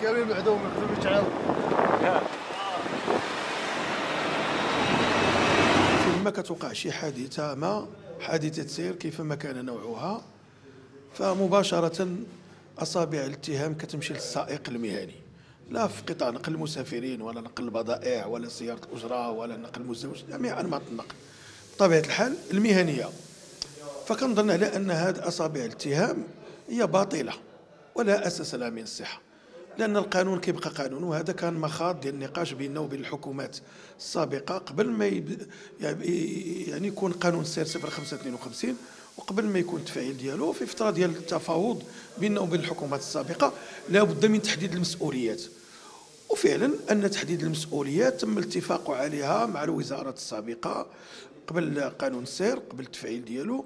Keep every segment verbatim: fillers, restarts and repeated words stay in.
كامل معدوم في المشعل. فيما كتوقع شي حادثة ما حادثة سير كيفما كان نوعها، فمباشرة أصابع الاتهام كتمشي للسائق المهني، لا في قطاع نقل المسافرين ولا نقل البضائع ولا سيارة الأجرة ولا نقل المزدوج، جميع أنماط النقل بطبيعة الحال المهنية. فكنظن على أن هذه أصابع الاتهام هي باطلة ولا أساس لها من الصحة، لأن القانون كيبقى قانون، وهذا كان مخاض ديال النقاش بيننا وبين الحكومات السابقة قبل ما يب... يعني يكون قانون السير صفر خمسة اثنين وخمسين، وقبل ما يكون التفعيل ديالو في فترة ديال التفاوض بيننا وبين الحكومات السابقة لا بد من تحديد المسؤوليات. وفعلا أن تحديد المسؤوليات تم الاتفاق عليها مع الوزارات السابقة قبل قانون السير، قبل التفعيل ديالو،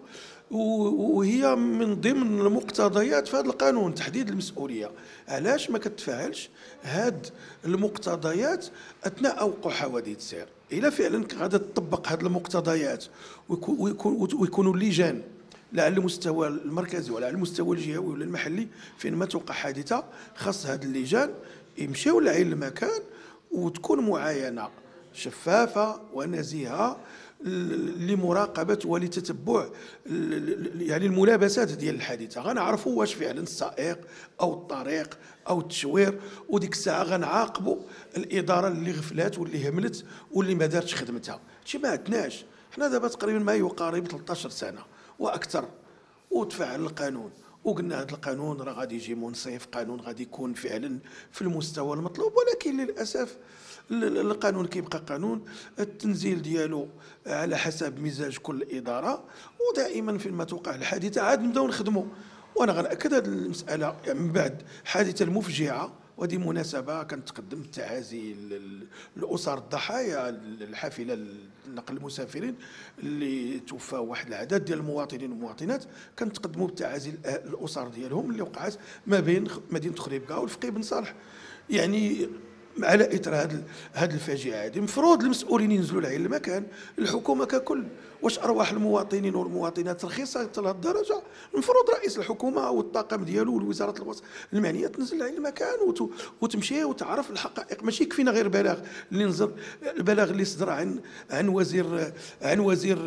وهي من ضمن المقتضيات في هذا القانون تحديد المسؤوليه. علاش ما كتفعلش هاد المقتضيات اثناء وقوع حوادث السير؟ الا فعلا غادا تطبق هاد المقتضيات ويكونوا اللجان لا على المستوى المركزي ولا على المستوى الجهوي ولا المحلي فين ما توقع حادثه، خاص هاد اللجان يمشيو لعين المكان وتكون معاينه شفافه ونزيهه لمراقبه ولتتبع يعني الملابسات ديال الحادثه. غنعرفوا واش فعلا السائق او الطريق او التشوير، وديك الساعه غنعاقبوا الاداره اللي غفلات واللي هملت واللي ما دارتش خدمتها. هادشي ما عندناش حنا دابا تقريبا ما يقارب ثلاثة عشر سنه واكثر، وتفعل القانون وقلنا هذا القانون راه غادي يجي منصف، قانون غادي يكون فعلا في المستوى المطلوب، ولكن للاسف القانون كيبقى قانون، التنزيل ديالو على حسب مزاج كل اداره، ودائما فيما توقع الحادثه عاد نبداو نخدموا. وانا غنأكد هذه المساله يعني من بعد الحادثه المفجعه، وهذه مناسبه كنتقدم التعازي لاسر الضحايا الحافله نقل المسافرين اللي توفى واحد العدد ديال المواطنين والمواطنات، كنتقدموا بالتعازي الاسر ديالهم اللي وقعت ما بين مدينه خريبكا والفقيه بن صالح. يعني على اثر هذه هذه الفاجعه هذه المفروض المسؤولين ينزلوا لعين المكان، الحكومه ككل. واش ارواح المواطنين والمواطنات رخيصه لهذه الدرجه؟ المفروض رئيس الحكومه والطاقم ديالو والوزارات المعنيه تنزل لعين المكان وتمشي وتعرف الحقائق. ماشي يكفينا غير بلاغ اللي نزل، البلاغ اللي صدر عن عن وزير عن وزير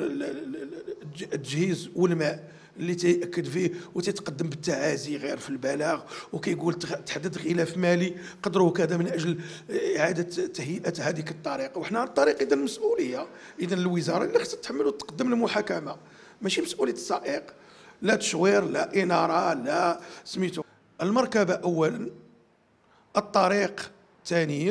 التجهيز والماء اللي تيأكد فيه وتتقدم بالتعازي غير في البلاغ، وكيقول تحدث خلاف مالي قدره كذا من اجل اعاده تهيئه هذيك الطريق. وحنا الطريق اذا المسؤوليه اذا الوزاره اللي خصها تحمل وتقدم المحاكمه، ماشي مسؤوليه السائق، لا تشوير لا اناره لا سميتو. المركبه اولا، الطريق ثانيا،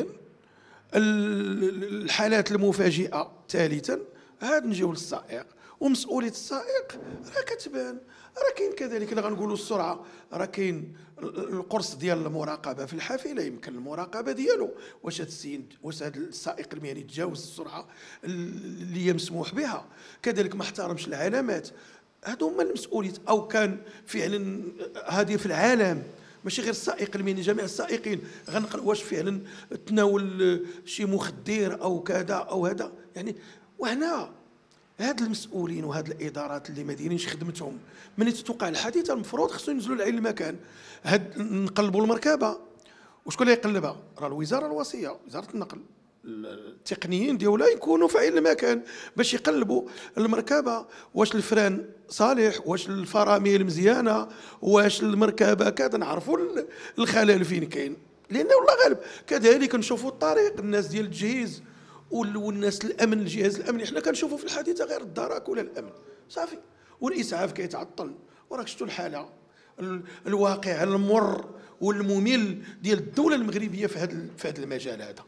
الحالات المفاجئه ثالثا، عاد نجيو للسائق. ومسؤوليه السائق راه كتبان، راه كاين كذلك الا غنقولوا السرعه، راه كاين القرص ديال المراقبه في الحافله، يمكن المراقبه ديالو واش هذا السيد واش هذا السائق المهني تجاوز السرعه اللي هي مسموح بها، كذلك ما احترمش العلامات. هادو هما المسؤوليات، او كان فعلا هذه في العالم ماشي غير السائق المهني، جميع السائقين غنقل واش فعلا تناول شي مخدر او كذا او هذا يعني. وهنا هاد المسؤولين وهاد الادارات اللي ما دايرينش خدمتهم ملي تتوقع الحادثه المفروض خصهم ينزلوا لعين المكان. هاد نقلبوا المركبه، وشكون اللي يقلبها؟ راه الوزاره الوصيه، وزاره النقل، التقنيين ديالها يكونوا في عين المكان باش يقلبوا المركبه، واش الفران صالح، واش الفرامل مزيانه، واش المركبه كذا، نعرفوا الخلل فين كاين. لان والله غالب كذلك نشوفوا الطريق، الناس ديال التجهيز والناس الامن، الجهاز الامني، حنا كنشوفوا في الحادثه غير الدرك ولا الامن صافي، والاسعاف كيتعطل. وراك شفتوا الحاله الواقع المر والممل ديال الدوله المغربيه في هذا في هذا المجال هذا.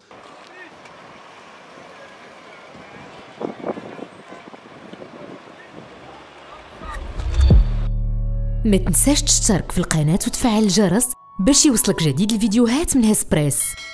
ما تنساش تشترك في القناه وتفعل الجرس باش يوصلك جديد الفيديوهات من هسبريس.